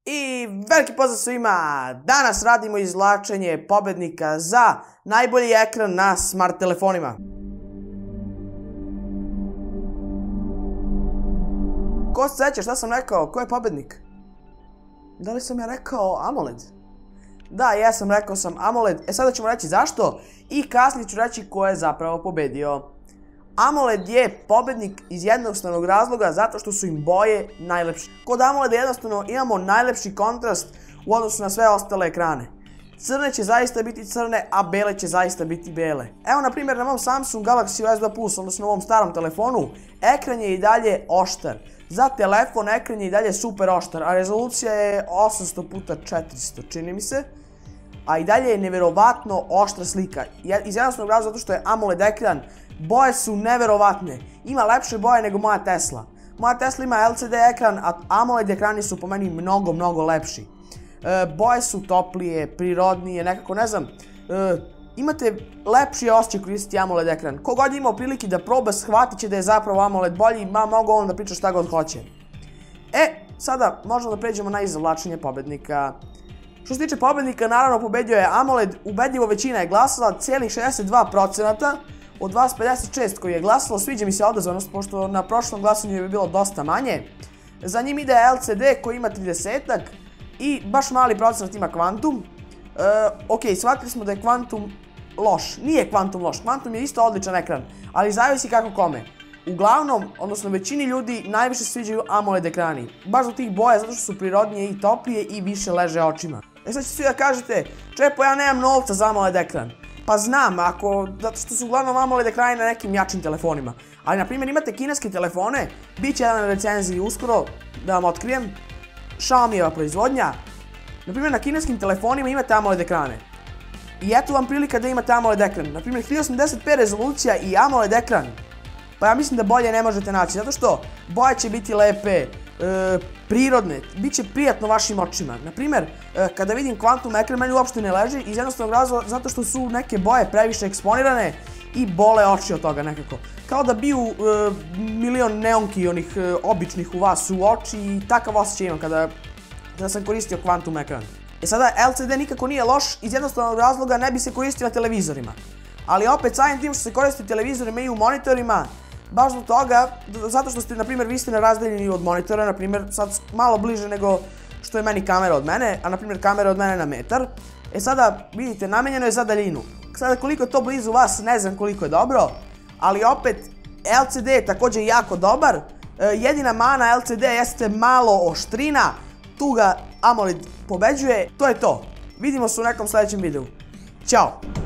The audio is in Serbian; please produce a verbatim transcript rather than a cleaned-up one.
I veliki pozdrav svima! Danas radimo izvlačenje pobednika za najbolji ekran na smart telefonima. Ko se seća šta sam rekao? Ko je pobednik? Da li sam ja rekao AMOLED? Da, ja sam rekao sam AMOLED. E sada ćemo reći zašto i kasnije ću reći ko je zapravo pobedio. AMOLED je pobednik iz jednostavnog razloga zato što su im boje najlepše. Kod AMOLEDa jednostavno imamo najlepši kontrast u odnosu na sve ostale ekrane. Crne će zaista biti crne, a bele će zaista biti bele. Evo na primjer na mom Samsung Galaxy S dva plus, odnosno na ovom starom telefonu, ekran je i dalje oštar. Za telefon ekran je i dalje super oštar, a rezolucija je osamsto puta četiristo, čini mi se. A i dalje je neverovatno oštra slika. Iz jednostavnog razloga zato što je AMOLED ekran, boje su neverovatne. Ima lepše boje nego moja Tesla. Moja Tesla ima L C D ekran, a AMOLED ekrani su po meni mnogo, mnogo lepši. Boje su toplije, prirodnije, nekako ne znam. Imate lepši osjećaj koristiti AMOLED ekran. Kogod je imao prilike da proba, shvatit će da je zapravo AMOLED bolji, ma mogu on da priča šta god hoće. E, sada možemo da pređemo na izvlačenje pobednika. Što se tiče pobednika, naravno pobedio je AMOLED, ubedljivo većina je glasala, cijelih šezdeset dva procenta. Od vas pedeset šest koji je glasalo, sviđa mi se odazvanost, pošto na prošlom glasanju je bilo dosta manje. Za njim ide L C D koji ima tridesetak i baš mali procenat ima Quantum. Ok, shvatili smo da je Quantum loš. Nije Quantum loš, Quantum je isto odličan ekran, ali zavisi kako kome. Uglavnom, odnosno većini ljudi najviše sviđaju AMOLED ekrani. Baš zbog tih boja, zato što su prirodnije i toplije i više leže očima. E sad ćete svi da kažete, Čepo, ja nemam novca za AMOLED ekran. Pa znam, ako, zato što su uglavnom AMOLED ekrani na nekim jačim telefonima. Ali, na primjer, imate kineske telefone, bit će jedan na recenziji uskoro, da vam otkrijem, Xiaomi-eva proizvodnja. Na primjer, na kineskim telefonima imate AMOLED ekrane. I eto vam prilika da imate AMOLED ekran. Na primjer, hiljadu osamdeset p rezolucija i AMOLED ekran. Pa ja mislim da bolje ne možete naći, zato što boje će biti lepe, prirodne, bit će prijatno vašim očima. Na primjer, kada vidim Quantum ekran, meni uopšte ne leži iz jednostavnog razloga zato što su neke boje previše eksponirane i bole oči od toga nekako. Kao da biju milion neonki onih običnih u vas u oči i takav osjećaj imam kada sam koristio Quantum ekran. E sada, L C D nikako nije loš, iz jednostavnog razloga ne bi se koristio na televizorima. Ali opet, samim tim što se koristi televizorima i u monitorima, baš zbog toga, zato što ste, na primjer, vi ste na razdaljini od monitora, na primjer, sad malo bliže nego što je meni kamera od mene, a na primjer kamera od mene na metar. E sada, vidite, namenjeno je za daljinu. Sada koliko je to blizu vas, ne znam koliko je dobro, ali opet, L C D je također jako dobar. Jedina mana L C D jeste malo oštrina, tu ga AMOLED pobeđuje, to je to. Vidimo se u nekom sljedećem videu. Ćao!